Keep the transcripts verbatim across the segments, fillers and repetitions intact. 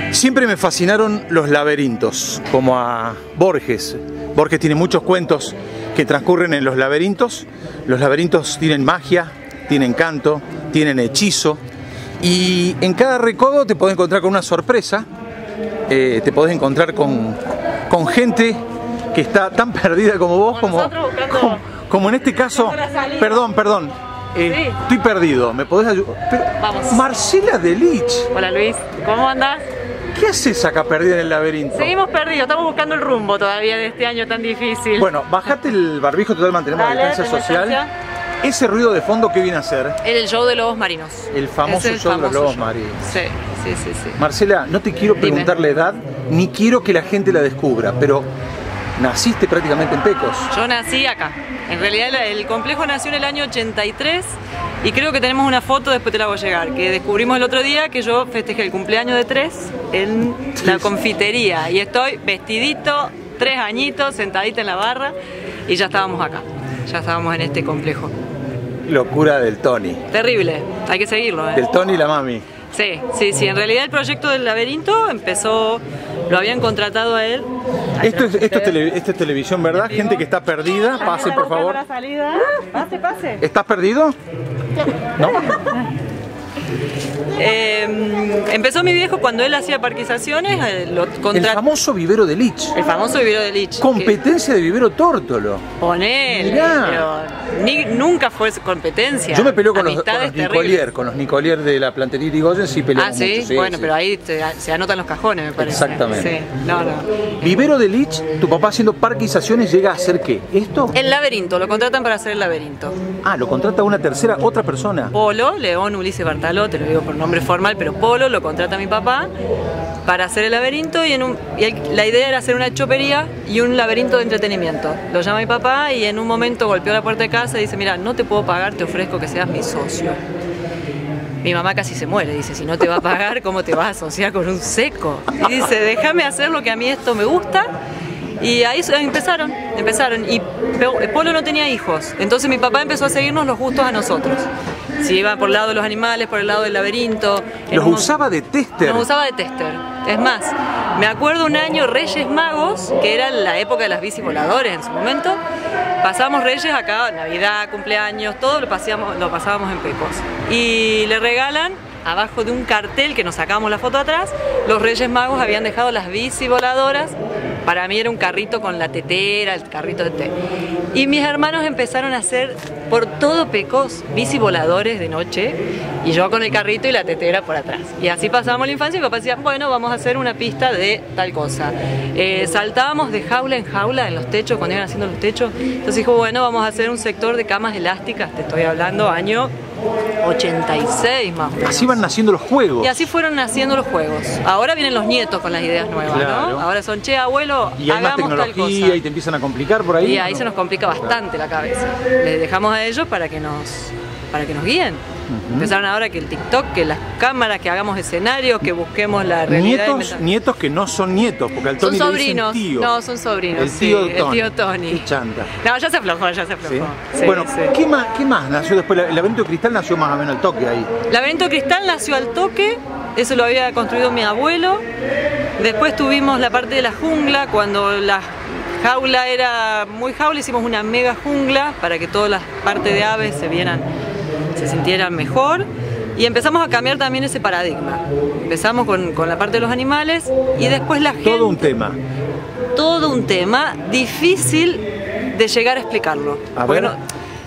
Siempre me fascinaron los laberintos, como a Borges. Borges tiene muchos cuentos que transcurren en los laberintos. Los laberintos tienen magia, tienen canto, tienen hechizo. Y en cada recodo te podés encontrar con una sorpresa. Eh, te podés encontrar con, con gente que está tan perdida como vos, como, buscando... como, como en este caso. Perdón, perdón. Eh, sí. Estoy perdido. ¿Me podés ayudar? Pero, vamos. Marcela Delich. Hola Luis, ¿cómo andás? ¿Qué haces acá perdida en el laberinto? Seguimos perdidos, estamos buscando el rumbo todavía de este año tan difícil. Bueno, bajate el barbijo total, mantenemos Dale, la distancia social. Distancia. Ese ruido de fondo, ¿qué viene a hacer? El show de lobos marinos. El famoso el show famoso de los lobos show. marinos. Sí, sí, sí, sí. Marcela, no te quiero preguntar Dime. la edad, ni quiero que la gente la descubra, pero naciste prácticamente en Pecos. Yo nací acá. En realidad el complejo nació en el año ochenta y tres y creo que tenemos una foto, después te la voy a llegar, que descubrimos el otro día que yo festejé el cumpleaños de tres en la confitería y estoy vestidito, tres añitos, sentadita en la barra y ya estábamos acá, ya estábamos en este complejo. Locura del Tony. Terrible, hay que seguirlo, ¿eh? Del Tony y la mami. Sí, sí, sí, en realidad el proyecto del laberinto empezó, lo habían contratado a él. Esto es, esto, es tele, esto es televisión, ¿verdad? Gente que está perdida, pasen por favor. La salida. Pase, pase. ¿Estás perdido? ¿No? Eh, empezó mi viejo cuando él hacía parquizaciones. Eh, lo contra... El famoso vivero de Lich. El famoso vivero de Lich. Competencia que... de vivero Tórtolo. Ponele. Pero ni, nunca fue competencia. Yo me peleo con los, con los Nicolier, con los Nicolier de la plantería Irigoyen, sí peleamos Ah, ¿sí? mucho. Sí, bueno, sí. pero ahí te, se anotan los cajones, me parece. Exactamente. Sí. No, no. Vivero de Lich, tu papá haciendo parquizaciones llega a hacer ¿qué? ¿Esto? El laberinto, lo contratan para hacer el laberinto. Ah, lo contrata una tercera, otra persona. Polo, León Ulises Bartaló, te lo digo por nombre formal, pero Polo lo contrata a mi papá para hacer el laberinto y, en un, y el, la idea era hacer una chopería y un laberinto de entretenimiento. Lo llama mi papá y en un momento golpeó la puerta de casa y dice, mira, no te puedo pagar, te ofrezco que seas mi socio. Mi mamá casi se muere, dice, si no te va a pagar, ¿cómo te vas a asociar con un seco? Y dice, déjame hacer lo que a mí esto me gusta. Y ahí empezaron, empezaron. Y Polo no tenía hijos, entonces mi papá empezó a seguirnos los gustos a nosotros. Si iba por el lado de los animales, por el lado del laberinto. Los un... usaba de tester. Los usaba de tester. Es más, me acuerdo un año Reyes Magos, que era la época de las bici voladores en su momento. Pasábamos Reyes acá, Navidad, cumpleaños, todo lo pasábamos, lo pasábamos en Pecos. Y le regalan, abajo de un cartel que nos sacamos la foto atrás, los Reyes Magos habían dejado las bici voladoras. Para mí era un carrito con la tetera, el carrito de té. Y mis hermanos empezaron a hacer por todo Pecos bici voladores de noche y yo con el carrito y la tetera por atrás. Y así pasábamos la infancia y mi papá decía, bueno, vamos a hacer una pista de tal cosa. Eh, saltábamos de jaula en jaula en los techos, cuando iban haciendo los techos. Entonces dijo, bueno, vamos a hacer un sector de camas elásticas, te estoy hablando año ochenta y seis más o menos. Así van naciendo los juegos. Y así fueron naciendo los juegos. Ahora vienen los nietos con las ideas nuevas, claro. ¿No? Ahora son, che, abuelo, y hay hagamos más tal cosa. Y te empiezan a complicar por ahí. Y ahí ¿no? se nos complica bastante la cabeza. Les dejamos a ellos para que nos, para que nos guíen. Uh-huh. Empezaron ahora que el TikTok, que las cámaras, que hagamos escenarios, que busquemos la realidad. Nietos, nietos que no son nietos, porque al Tony son sobrinos. Le dicen tío. No, son sobrinos. El tío, sí, Tony. El tío Tony. Qué chanta. No, ya se aflojó, ya se aflojó. ¿Sí? Sí, bueno, sí. ¿qué más, ¿qué más nació después? El laberinto de cristal nació más o menos al toque ahí. El laberinto de cristal nació al toque, eso lo había construido mi abuelo. Después tuvimos la parte de la jungla, cuando la jaula era muy jaula, hicimos una mega jungla para que todas las partes de aves se vieran, se sintieran mejor. Y empezamos a cambiar también ese paradigma. Empezamos con, con la parte de los animales y después la gente... Todo un tema. Todo un tema difícil de llegar a explicarlo. A ver. Bueno,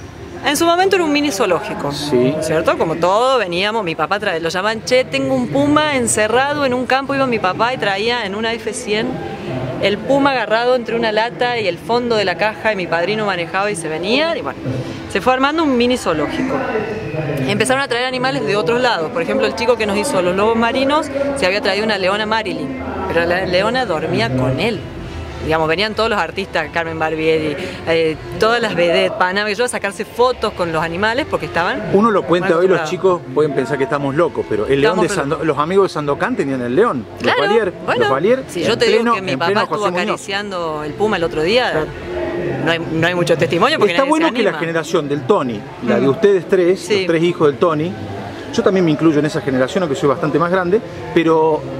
en su momento era un mini zoológico, sí. ¿Cierto? Como todo, veníamos, mi papá trae, lo llamaban, che, tengo un puma encerrado en un campo, iba mi papá y traía en una F cien el puma agarrado entre una lata y el fondo de la caja y mi padrino manejaba y se venía y bueno, se fue armando un mini zoológico. Empezaron a traer animales de otros lados, por ejemplo el chico que nos hizo los lobos marinos se había traído una leona Marilyn, pero la leona dormía con él. Digamos, venían todos los artistas, Carmen Barbieri, eh, todas las vedettes, Panamá, que yo a sacarse fotos con los animales porque estaban... Uno lo cuenta hoy, los chicos pueden pensar que estamos locos, pero el león de Sando, los amigos de Sandokan tenían el león, claro, los Valier, bueno, los Valier. Si yo te pleno, digo que mi papá estuvo acariciando el puma el otro día, claro. no, hay, no hay mucho testimonio porque está nadie bueno se que anima. La generación del Tony, la mm. de ustedes tres, sí. los tres hijos del Tony, yo también me incluyo en esa generación, aunque soy bastante más grande, pero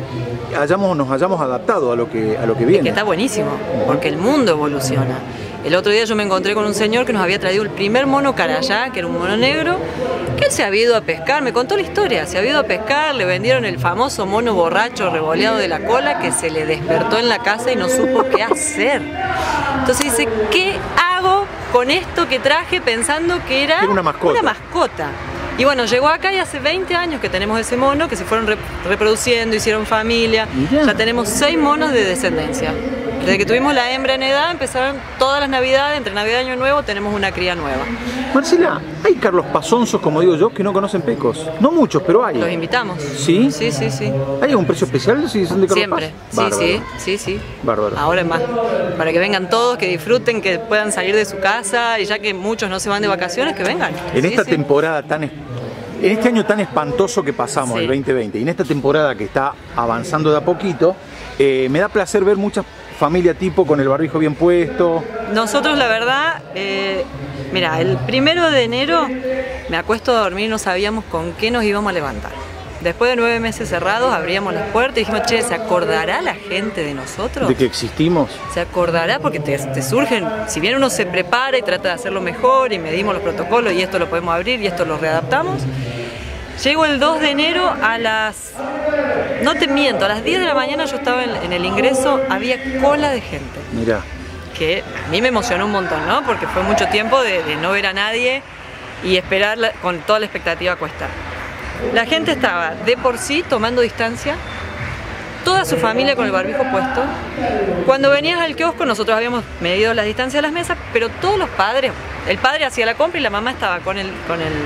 hayamos, nos hayamos adaptado a lo que, a lo que Es viene. que está buenísimo, porque el mundo evoluciona. El otro día yo me encontré con un señor que nos había traído el primer mono carayá, que era un mono negro, que él se había ido a pescar, me contó la historia, se había ido a pescar, le vendieron el famoso mono borracho revoleado de la cola que se le despertó en la casa y no supo qué hacer. Entonces dice, ¿qué hago con esto que traje pensando que era Era una mascota? Una mascota. Y bueno, llegó acá y hace veinte años que tenemos ese mono, que se fueron re reproduciendo, hicieron familia. Mirá. Ya tenemos seis monos de descendencia. Desde que tuvimos la hembra en edad, empezaron todas las navidades, entre Navidad y Año Nuevo tenemos una cría nueva. Marcela, hay Carlos Pazonzos, como digo yo, que no conocen pecos. No muchos, pero hay. Los invitamos. ¿Sí? Sí, sí, sí. ¿Hay algún precio especial si son de Carlos Siempre. Paz? Sí, Bárbaro. sí, sí, sí. Bárbaro. Ahora es más. Para que vengan todos, que disfruten, que puedan salir de su casa y ya que muchos no se van de vacaciones, que vengan. En Sí, esta sí. temporada tan... es- En este año tan espantoso que pasamos, Sí. el veinte veinte, y en esta temporada que está avanzando de a poquito, eh, me da placer ver muchas familias tipo con el barbijo bien puesto. Nosotros la verdad, eh, mira, el primero de enero me acuesto a dormir y no sabíamos con qué nos íbamos a levantar. Después de nueve meses cerrados abríamos las puertas y dijimos, che, ¿se acordará la gente de nosotros? De que existimos. Se acordará porque te, te surgen, si bien uno se prepara y trata de hacerlo mejor y medimos los protocolos y esto lo podemos abrir y esto lo readaptamos. Llego el dos de enero a las, no te miento, a las diez de la mañana yo estaba en, en el ingreso, había cola de gente. Mirá. Que a mí me emocionó un montón, ¿no? Porque fue mucho tiempo de, de no ver a nadie y esperar la- con toda la expectativa cuesta. La gente estaba de por sí tomando distancia, toda su familia con el barbijo puesto. Cuando venías al kiosco nosotros habíamos medido las distancias de las mesas, pero todos los padres, el padre hacía la compra y la mamá estaba con el, con el,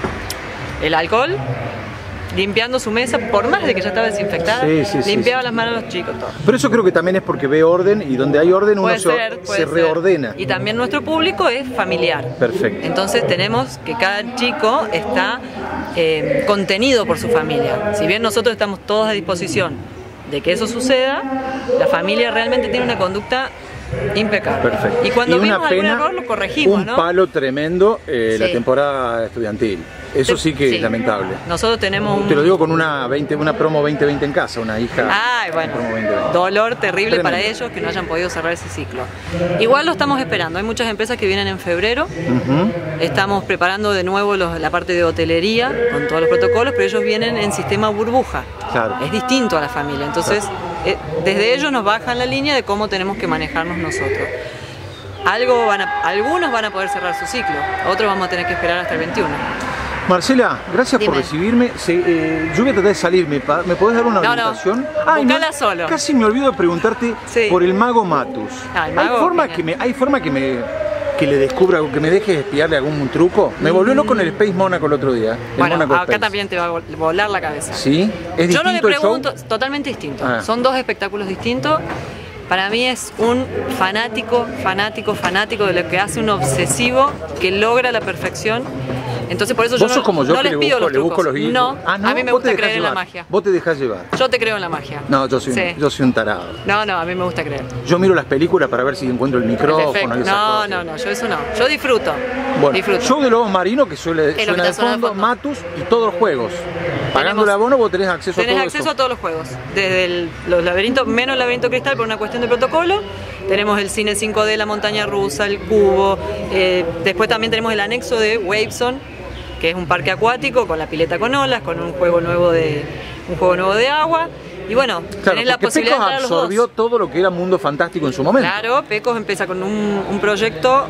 el alcohol, limpiando su mesa, por más de que ya estaba desinfectada, Sí, sí, sí, limpiaba sí. las manos a los chicos, todo. Pero eso creo que también es porque ve orden y donde hay orden uno Puede se, ser, puede se ser. reordena. Y también nuestro público es familiar. Perfecto. Entonces tenemos que cada chico está eh, contenido por su familia. Si bien nosotros estamos todos a disposición de que eso suceda, la familia realmente tiene una conducta impecable. Perfecto. Y cuando una vimos algún pena, error lo corregimos, un ¿no? palo tremendo eh, la Sí. temporada estudiantil. Eso sí que Sí. es lamentable. Nosotros tenemos un... Te lo digo con una, veinte, una promo veinte veinte en casa, una hija. Ay, bueno, promo veinte veinte. dolor terrible Tremendo. para ellos que no hayan podido cerrar ese ciclo. Igual lo estamos esperando, hay muchas empresas que vienen en febrero, Ujú. estamos preparando de nuevo los- la parte de hotelería con todos los protocolos, pero ellos vienen en sistema burbuja, Claro. es distinto a la familia, entonces eh, desde ellos nos bajan la línea de cómo tenemos que manejarnos nosotros. Algo van a- algunos van a poder cerrar su ciclo, otros vamos a tener que esperar hasta el veintiuno. Marcela, gracias por Dime. recibirme. Se- eh, yo voy a tratar de salirme. pa- ¿Me podés dar una No, no. orientación? Buscala solo. Casi me olvido de preguntarte Sí. por el mago Matus. Ah, el mago, ¿Hay forma genial. que me, hay forma que me que le descubra, que me deje espiarle algún truco? Me volvió loco en el Space Monaco el otro día. el Bueno, Monaco acá Space. también te va a vol- volar la cabeza. ¿Sí? ¿Es Yo no le distinto el show? pregunto, totalmente distinto. Ah. Son dos espectáculos distintos. Para mí es un fanático, fanático, fanático de lo que hace un obsesivo que logra la perfección. Entonces por eso yo Vos no, sos como yo no que les le pido busco, los le busco trucos. los guiños. No, Ah, a mí me vos te gusta dejás creer en la llevar. magia. Vos te dejás llevar. Yo te creo en la magia. No, yo soy, Sí. un, yo soy un tarado. No, no, a mí me gusta creer. Yo miro las películas para ver si encuentro el El micrófono efecto. y esas No, cosas. no, no, yo eso no. Yo disfruto. Bueno, disfruto. show de Lobos Marinos que suele, Es lo que suena de está sonando fondo, de fondo. Matus y todos los juegos. Pagando el abono vos tenés acceso Tenés a todo acceso eso. a todos los juegos, desde el- los laberintos, menos el laberinto cristal por una cuestión de protocolo. Tenemos el cine cinco D, la montaña rusa, el cubo. eh, después también tenemos el anexo de Waveson, que es un parque acuático con la pileta con olas, con un juego nuevo de, un juego nuevo de agua. Y bueno, Claro, tenés la porque posibilidad Pecos de entrar a los dos. absorbió todo lo que era Mundo Fantástico en su momento. Claro, Pecos empieza con un, un proyecto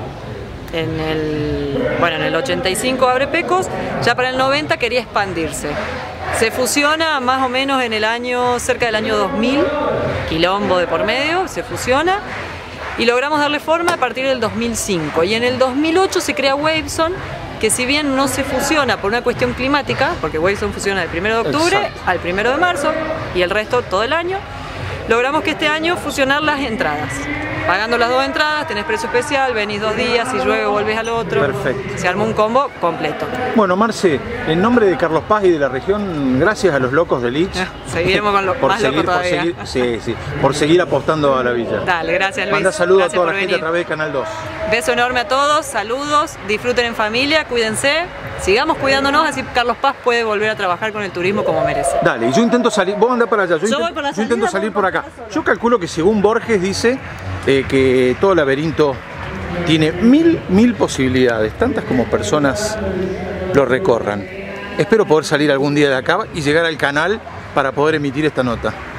en el, bueno, en el ochenta y cinco abre Pecos, ya para el noventa quería expandirse. Se fusiona más o menos en el año, cerca del año dos mil, quilombo de por medio, se fusiona y logramos darle forma a partir del dos mil cinco. Y en el dos mil ocho se crea Waveson, que si bien no se fusiona por una cuestión climática, porque Waveson fusiona del primero de octubre Exacto. al primero de marzo y el resto todo el año, logramos que este año fusionar las entradas. Pagando las dos entradas, tenés precio especial, venís dos días, si llueve volvés al otro. Perfecto. Se armó un combo completo. Bueno, Marce, en nombre de Carlos Paz y de la región, gracias a los locos de Lich. Seguiremos con los por más seguir, locos todavía. Por seguir, sí, sí, por seguir apostando a la villa. Dale, gracias Luis. Manda saludos gracias a toda la venir. gente a través de Canal dos. Beso enorme a todos, saludos, disfruten en familia, cuídense, sigamos cuidándonos, así Carlos Paz puede volver a trabajar con el turismo como merece. Dale, y yo intento salir, vos andá para allá, yo, Yo intent, voy por la yo salida, intento salir voy por por acá. acá. Yo calculo que según Borges dice eh, que todo laberinto tiene mil, mil posibilidades, tantas como personas lo recorran. Espero poder salir algún día de acá y llegar al canal para poder emitir esta nota.